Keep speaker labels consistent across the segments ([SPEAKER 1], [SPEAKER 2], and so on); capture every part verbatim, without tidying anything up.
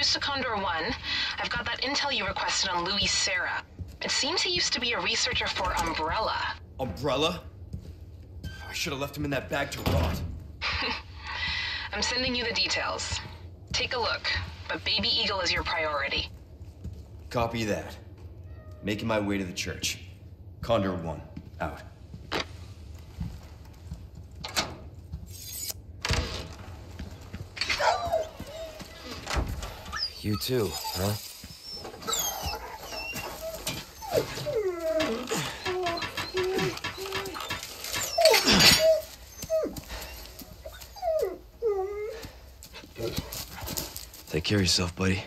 [SPEAKER 1] cruise to Condor one. I've got that intel you requested on Louis Serra. It seems he used to be a researcher for Umbrella.
[SPEAKER 2] Umbrella? I should have left him in that bag to rot.
[SPEAKER 1] I'm sending you the details. Take a look, but Baby Eagle is your priority.
[SPEAKER 2] Copy that. Making my way to the church. Condor one, out.
[SPEAKER 3] You too, huh? Take care of yourself, buddy.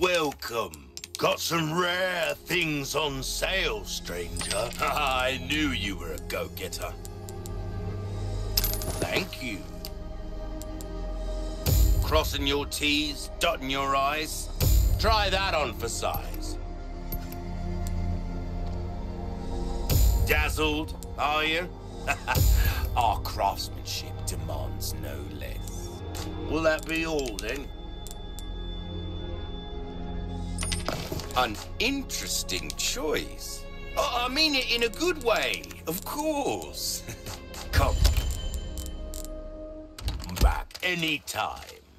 [SPEAKER 4] welcome. Got some rare things on sale, stranger. I knew you were a go-getter. Thank you. Crossing your T's, dotting your I's. Try that on for size. Dazzled, are you? Our craftsmanship demands no less. Will that be all, then? An interesting choice. Oh, I mean it in a good way, of course. Come back anytime.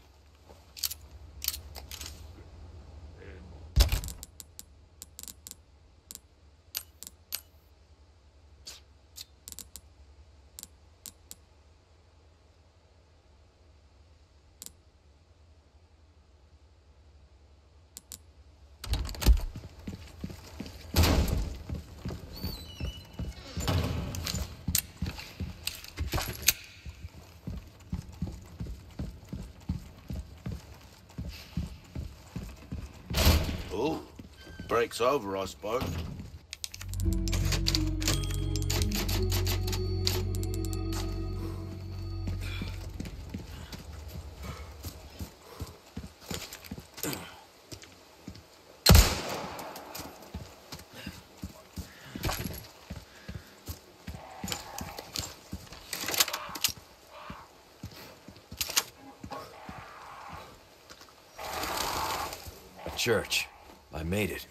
[SPEAKER 4] Oh, break's over, I suppose.
[SPEAKER 3] Church. I made it.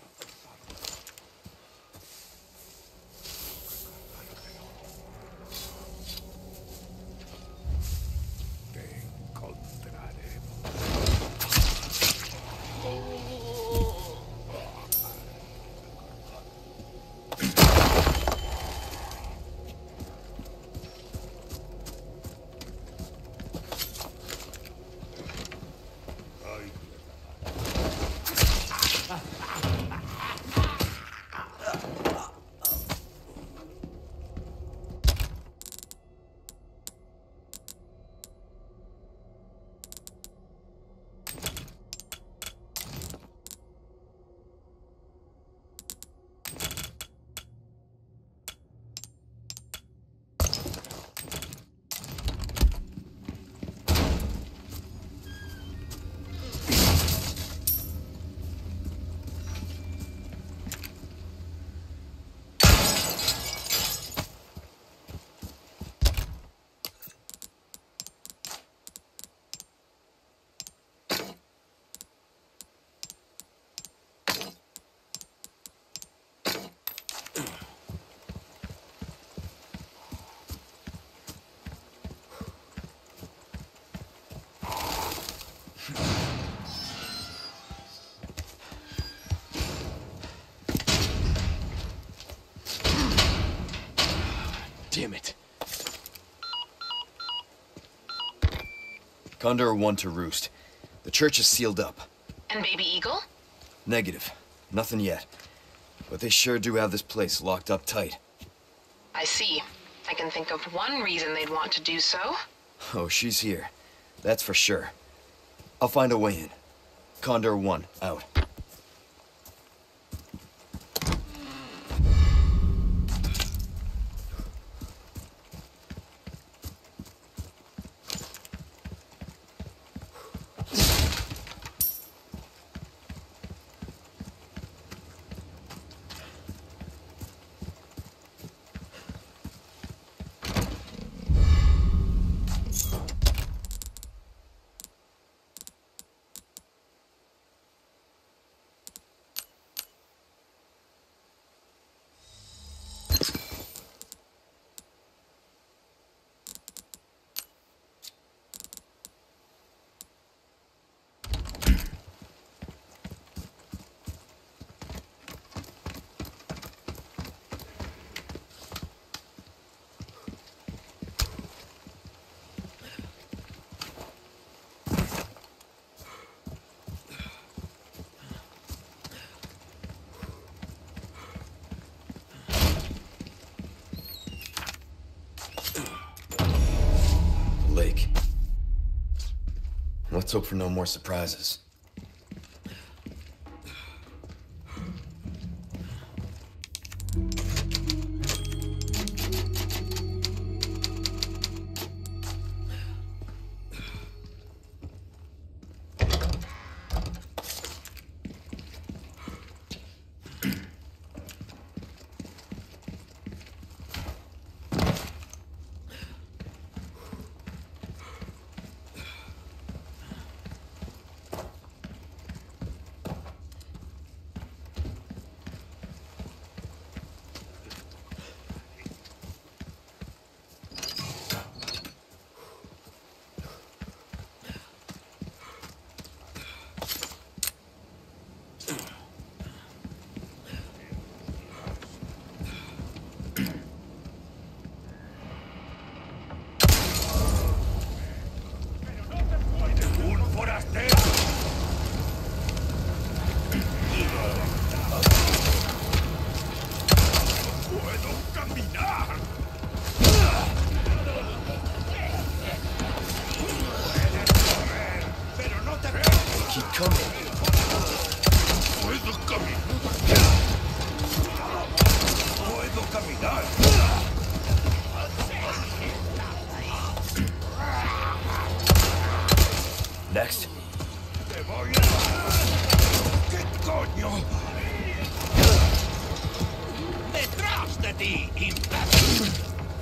[SPEAKER 3] Damn it.
[SPEAKER 2] Condor one to Roost. The church is sealed up.
[SPEAKER 1] And Baby Eagle?
[SPEAKER 2] Negative. Nothing yet. But they sure do have this place locked up tight.
[SPEAKER 1] I see. I can think of one reason they'd want to do so.
[SPEAKER 2] Oh, she's here. That's for sure. I'll find a way in. Condor one, out. Lake. Let's hope for no more surprises. Keep coming.
[SPEAKER 5] Puedo caminar. Puedo caminar.
[SPEAKER 2] Next.
[SPEAKER 5] Te voy a... ¿Qué coño? ¡Detrás de ti, imbécil!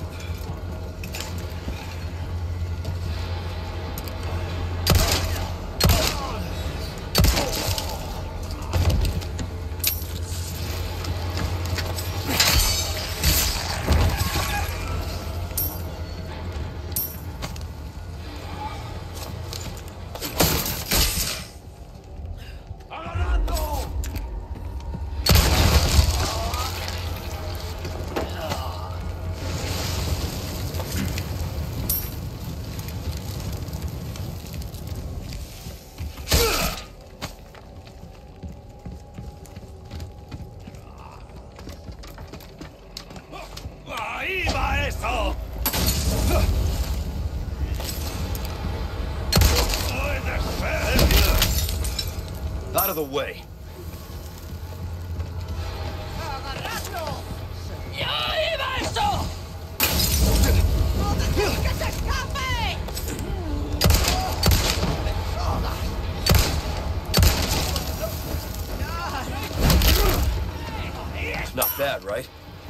[SPEAKER 5] ¡Ahí va eso! ¡Puede ser!
[SPEAKER 2] Out of the way.
[SPEAKER 6] ¡Agarradlo! ¡Ya iba eso! ¡No dejes que se escape!
[SPEAKER 2] Not bad, right?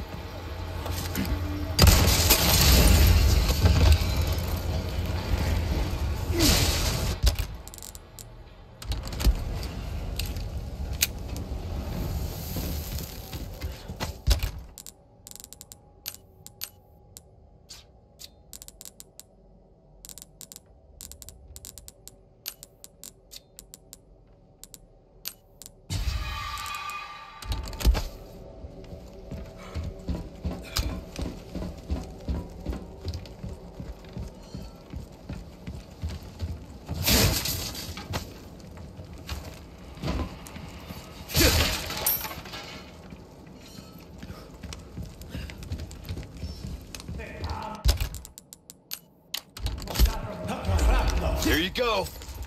[SPEAKER 2] Here you go.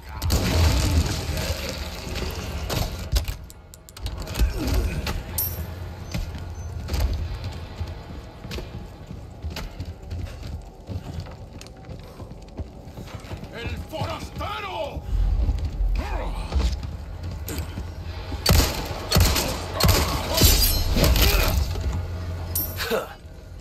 [SPEAKER 5] ¡El forastero!
[SPEAKER 2] Huh.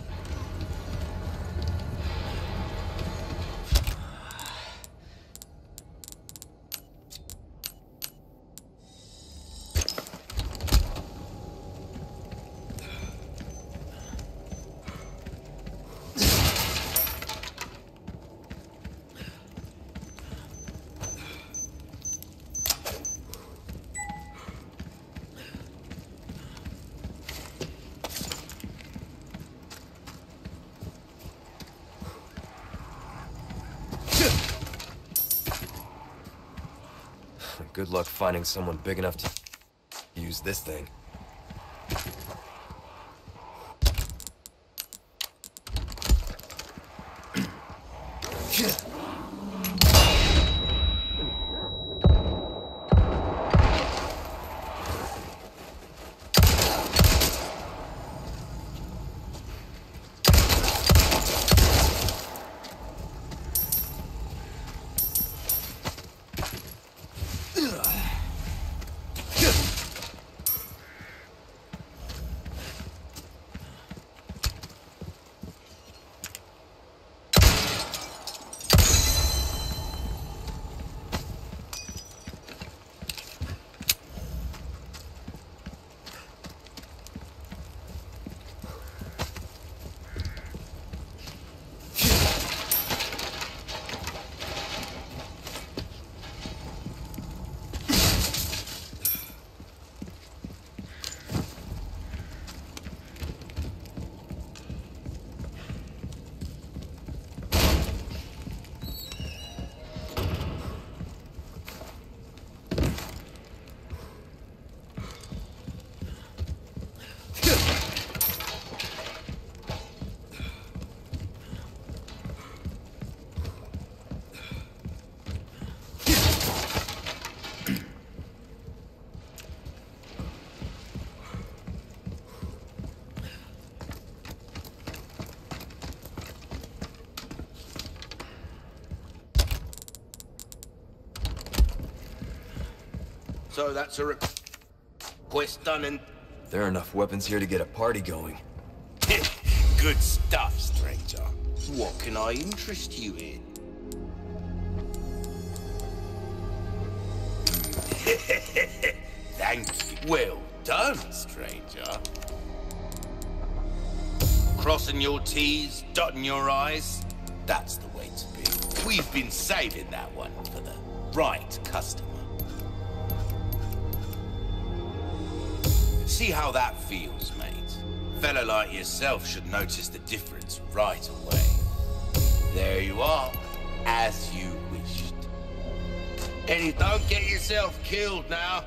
[SPEAKER 2] Good luck finding someone big enough to use this thing.
[SPEAKER 4] So that's a request done and...
[SPEAKER 2] There are enough weapons here to get a party going.
[SPEAKER 4] Good stuff, stranger. What can I interest you in? Thank you. Well done, stranger. Crossing your T's, dotting your I's. That's the way to be. We've been saving that one for the right customer. See how that feels, mate. A fella like yourself should notice the difference right away. There you are, as you wished. Eddie, don't get yourself killed now.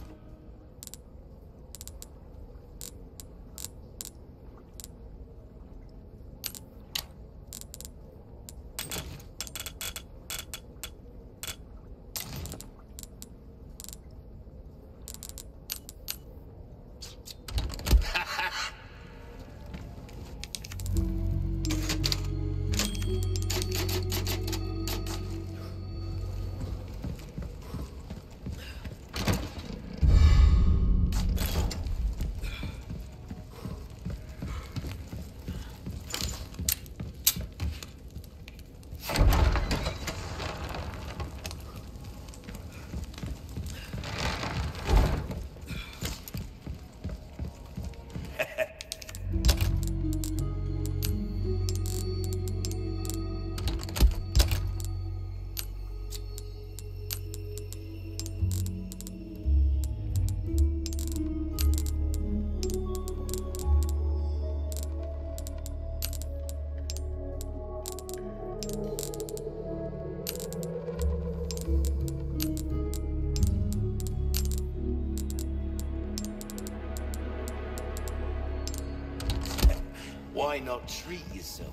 [SPEAKER 4] Why not treat yourself?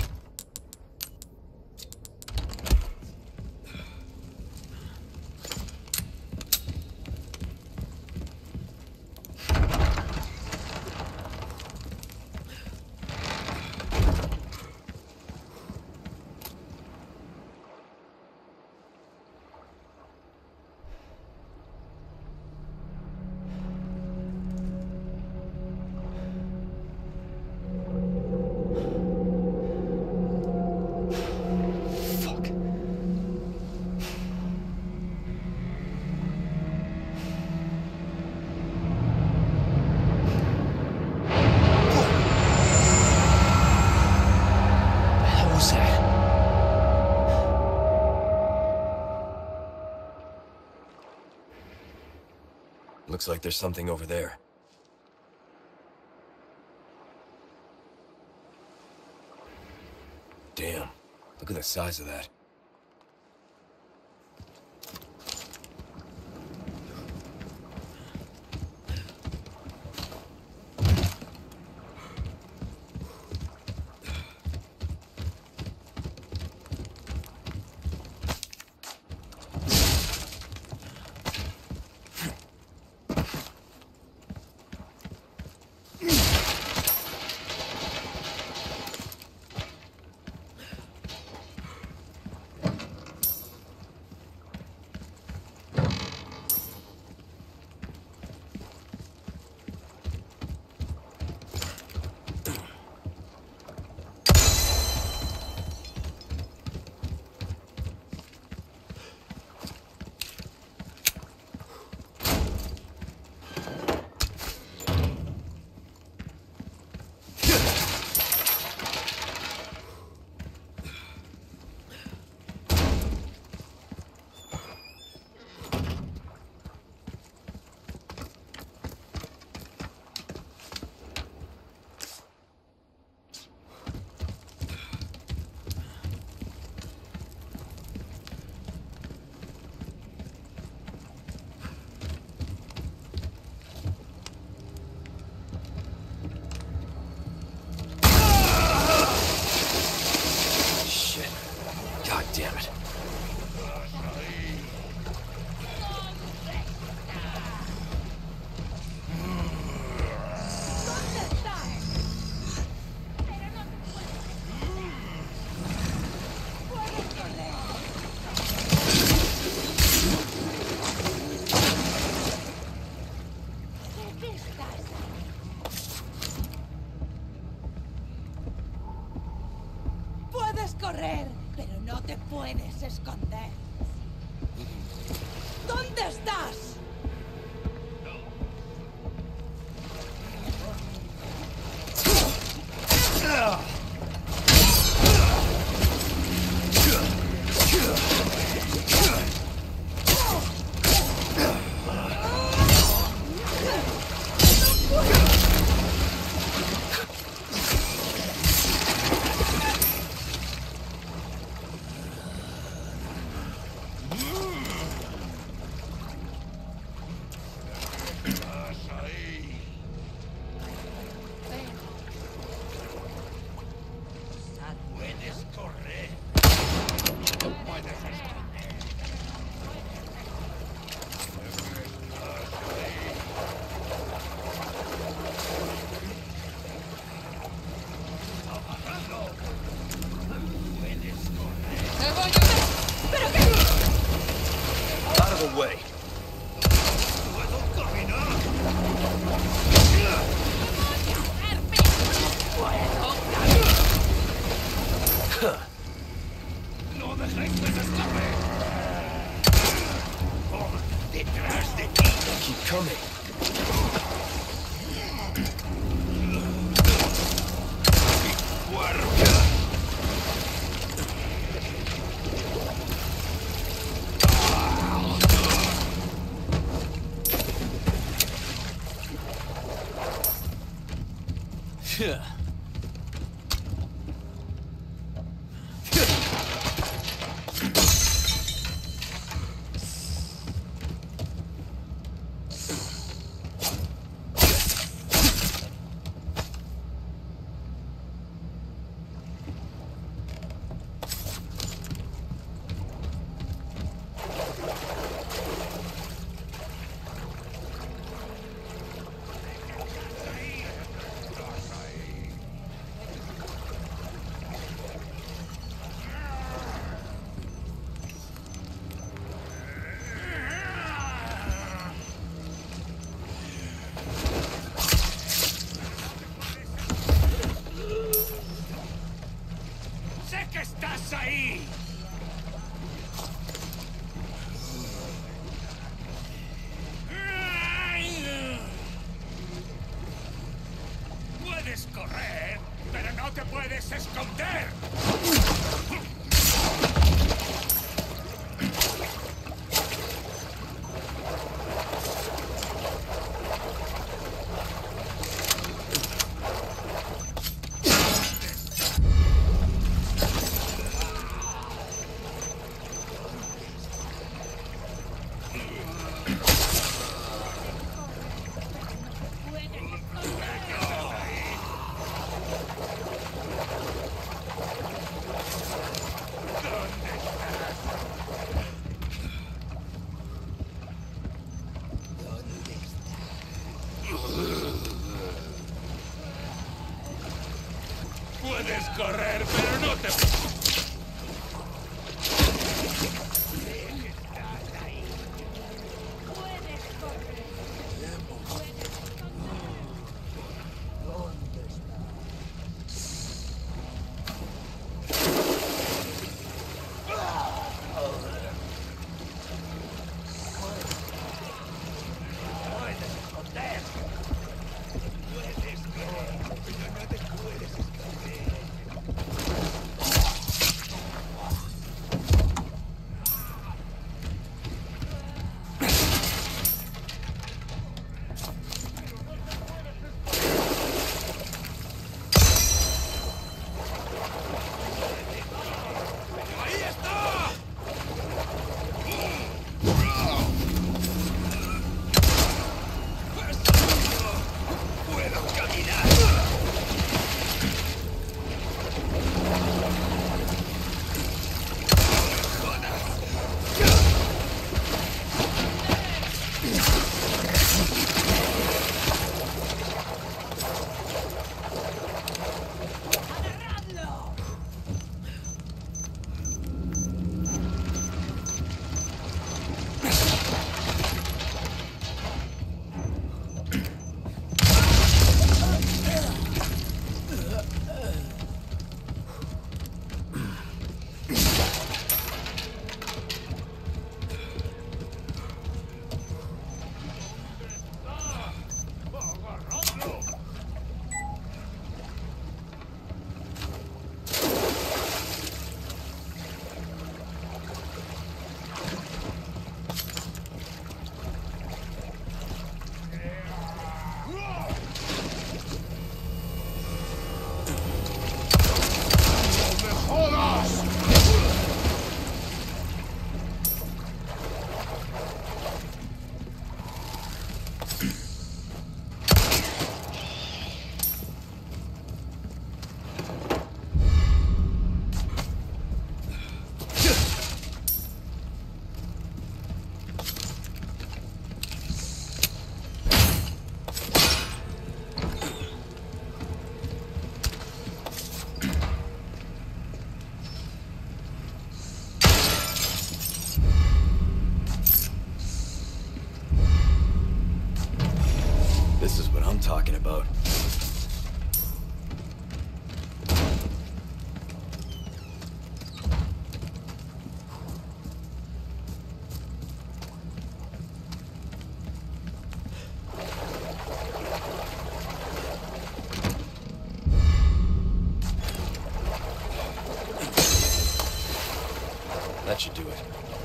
[SPEAKER 2] Looks like there's something over there. Damn, look at the size of that.
[SPEAKER 6] estás?
[SPEAKER 2] Out of the way.
[SPEAKER 5] ¡No dejéis que se escape! ¡Oh, detrás de ti!
[SPEAKER 2] Keep coming.
[SPEAKER 3] Yeah.
[SPEAKER 5] ¡Sé que estás ahí! Puedes correr, pero no te puedes esconder. Puedes correr, pero no te...
[SPEAKER 2] talking about. That should do it.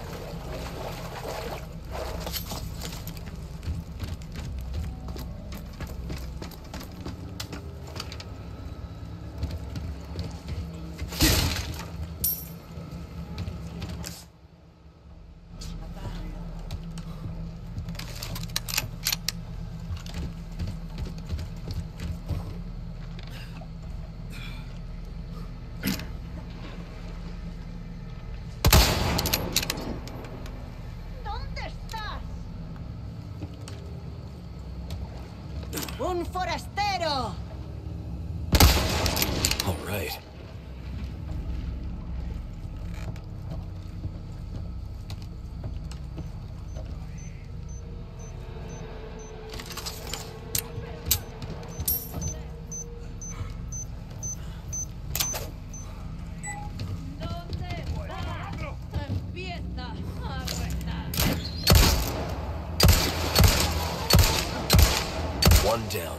[SPEAKER 6] ¡Un forastero!
[SPEAKER 2] All right.
[SPEAKER 6] ¿Dónde va? Empieza a rezar.
[SPEAKER 2] One down.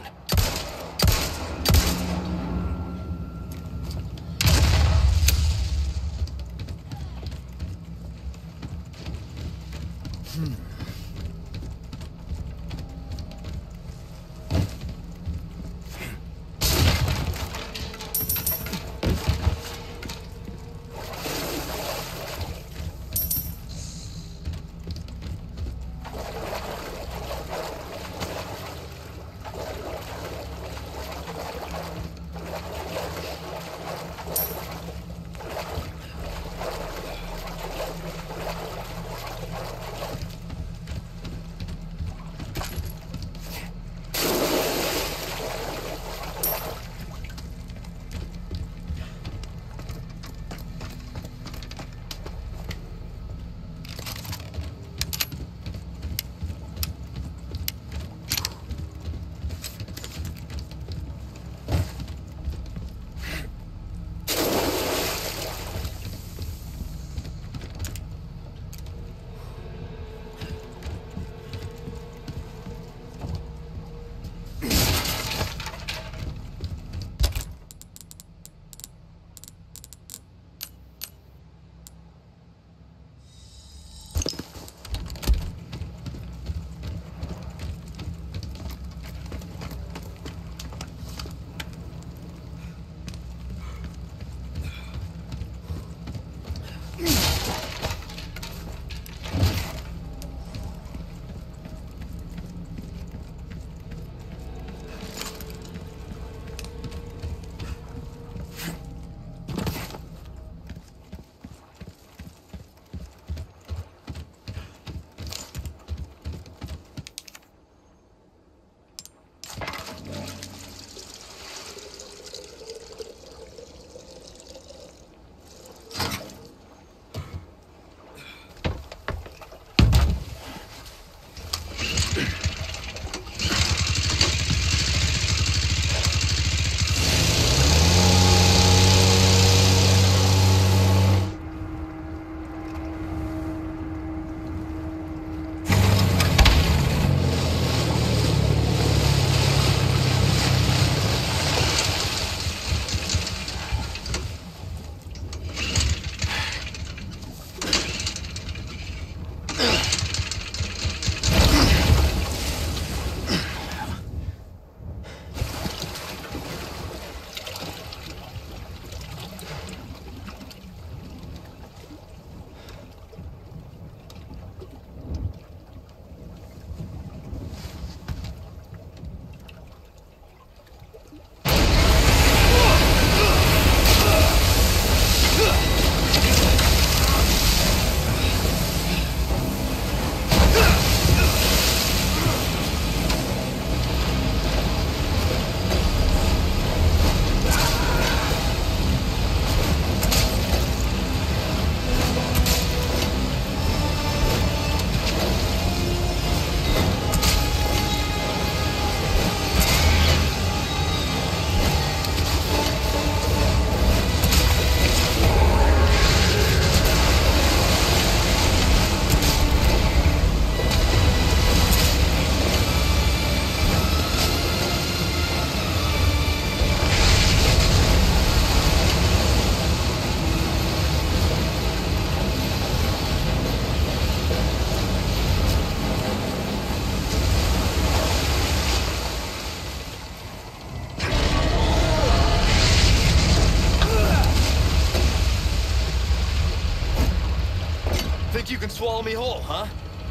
[SPEAKER 2] swallow me whole, huh?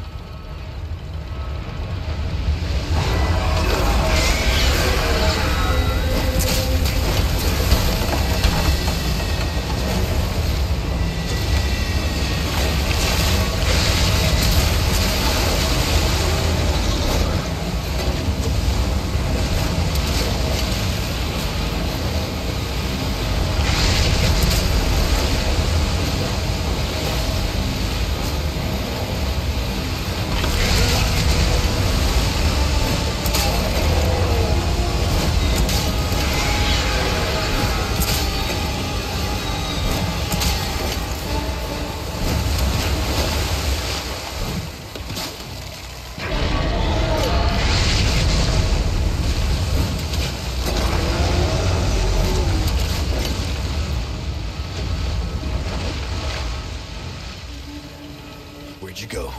[SPEAKER 2] Where'd you go?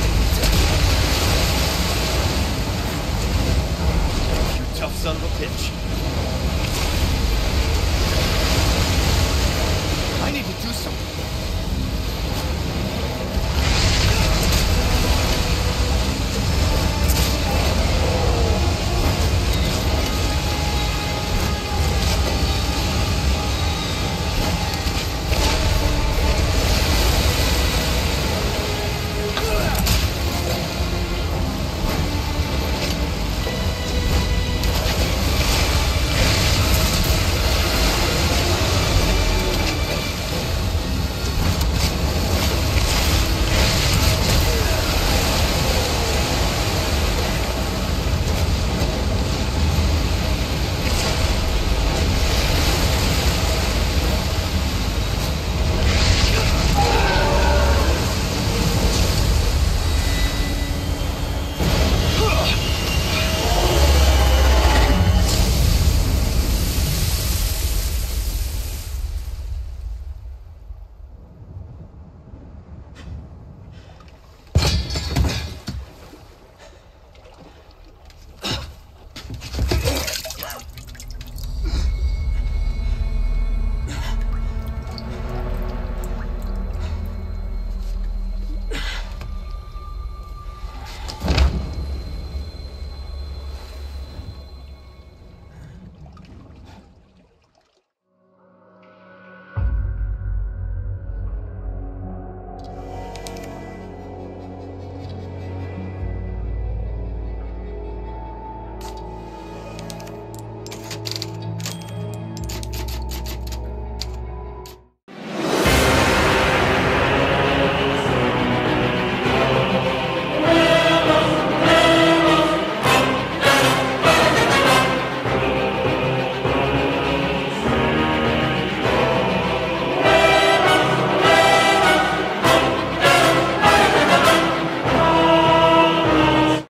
[SPEAKER 2] You tough son of a bitch.